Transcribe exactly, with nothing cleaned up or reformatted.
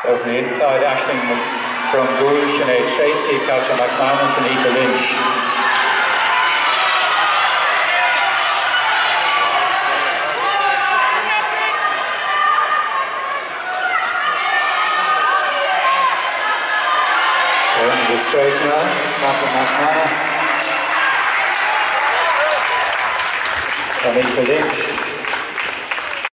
So from the inside, Aisling Drumgool, Sinead Shasty, Katja McManus and Aoife Lynch. Going to the straight now, Katja McManus and Aoife Lynch.